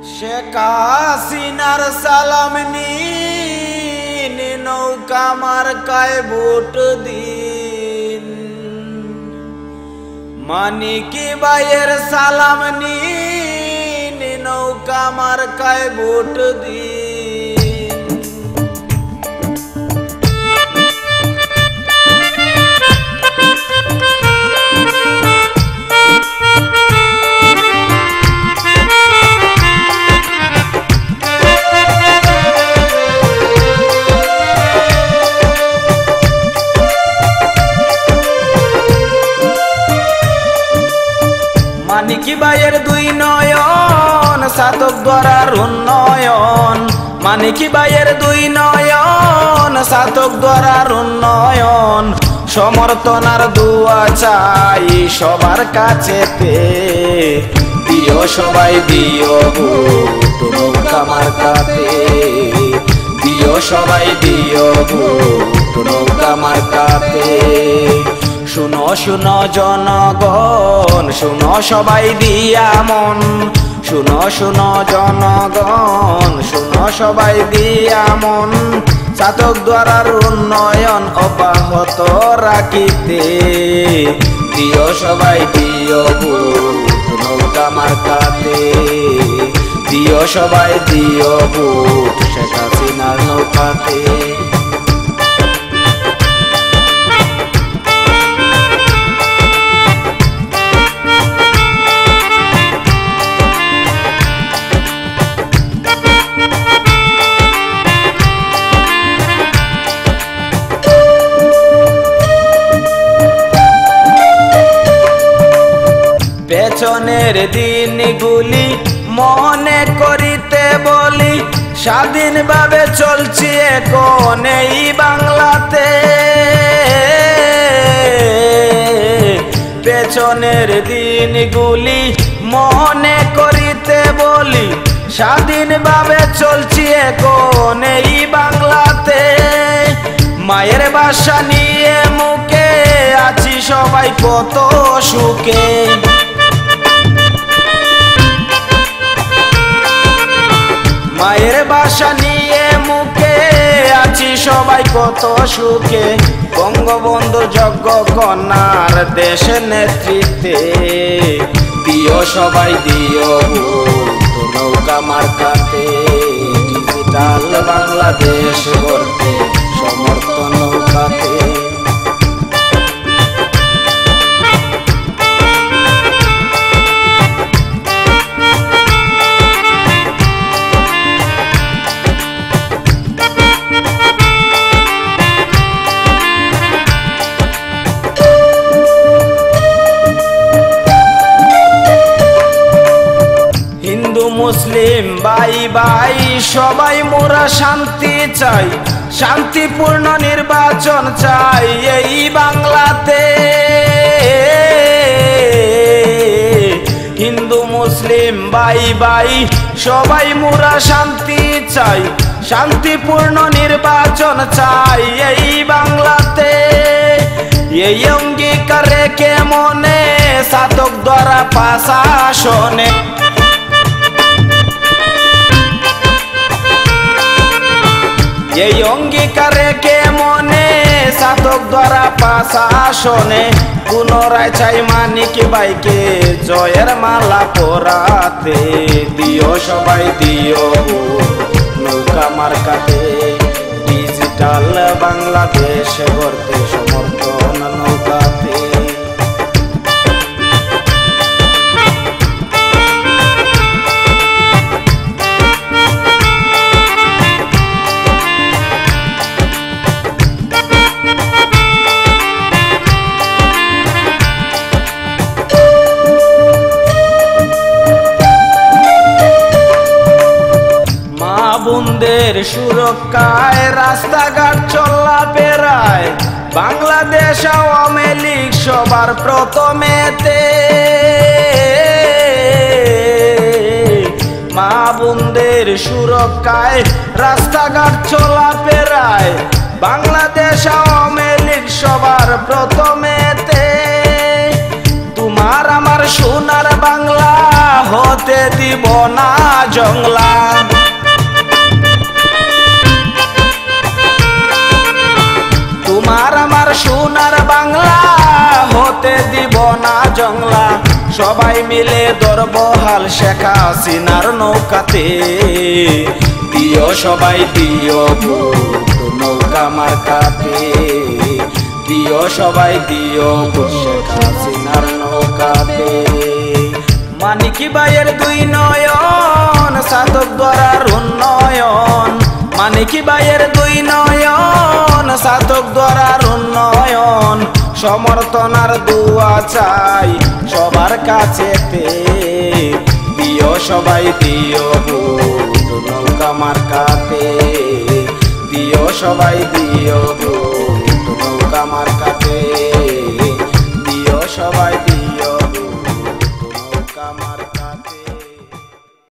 শেখ হাসিনার সালাম নিন, নৌকা মার্কায় ভোট দিন। মানিকি ভাইয়ের সালাম নিন, নৌকা মার্কায় ভোট দিন। মানিকি ভাইয়ের দুই নয়ন, সাধক দ্বারার উন্নয়ন। মানিকি ভাইয়ের দুই নয়ন, সাধক দ্বারার উন্নয়ন। সমর্থনার দুয়া চাই সবার কাছেতে, দিও সবাই দিও ভোট নৌকা মার্কাতে। দিও সবাই দিও ভোট নৌকা মার্কাতে। শুনো শুনো জনগণ, শুনো সবাই দিয়া মন। শুনো শুনো জনগণ, শুনো সবাই দিয়া মন। সাধক দ্বারার উন্নয়ন অব্যাহত রাখিতে, দিও সবাই দিও ভোট নৌকা মার্কাতে। দিও সবাই দিও ভোট শেখ হাসিনার নৌকাতে। পেছনের দিনগুলি মনে করিতে বলি, স্বাধীনভাবে চলছি এখন এই বাংলাতে। পেছনের দিনগুলি মনে করিতে বলি, স্বাধীনভাবে চলছি এখন এই বাংলাতে। মায়ের ভাষা নিয়ে মুখে আছি সবাই কত সুখে। মায়ের ভাষা নিয়ে মুখে আছি সবাই কত সুখে। বঙ্গবন্ধুর যোগ্য কন্যার দেশের নেতৃত্বে, দিও সবাই দিও ভোট নৌকা মার্কাতে। ডিজিটাল বাংলাদেশ গড়তে সমর্থন নৌকাতে। মুসলিম ভাই ভাই সবাই মোরা শান্তি চাই, শান্তিপূর্ণ নির্বাচন চাই এই বাংলাতে। হিন্দু মুসলিম ভাই ভাই সবাই মোরা শান্তি চাই, শান্তিপূর্ণ নির্বাচন চাই এই বাংলাতে। এই অঙ্গীকার রেখে মনে সাধক দ্বারা প্রশাসনে, এই অঙ্গীকার রেখে মনে সাধক দ্বারা প্রশাসনে। পুনরায় চাই মানিকি ভাইকে জয়ের মালা পরাতে, দিও সবাই দিও নৌকা মার্কাতে। ডিজিটাল বাংলাদেশ গড়তে সমর্থন নৌকাতে। বোনদের সুরক্ষায় রাস্তাঘাট চলা পেরায়, বাংলাদেশ আওয়ামী লীগ সবার প্রথমেতে। মা বোনদের সুরক্ষায় রাস্তাঘাট চলা পেরায়, বাংলাদেশ আওয়ামী লীগ সবার প্রথমেতে। তোমার আমার সোনার বাংলা হতে দিব না জংলা। তোমার আমার সোনার বাংলা হতে দিব না জংলা। সবাই মিলে ধরব হাল শেখ হাসিনার নৌকাতে। দিও সবাই দিও ভোট নৌকা মার্কাতে। দিও সবাই দিও ভোট শেখ হাসিনার নৌকাতে। মানিকি ভাইয়ের দুই নয়ন সাধক দ্বারার উন্নয়ন। মানিকি ভাইয়ের দুই নয়ন সাধক দ্বারার উন্নয়ন। সমর্থনার দুয়া চাই সবার কাছেতে। দিও সবাই দিও ভোট নৌকা মার্কাতে। দিও সবাই দিও ভোট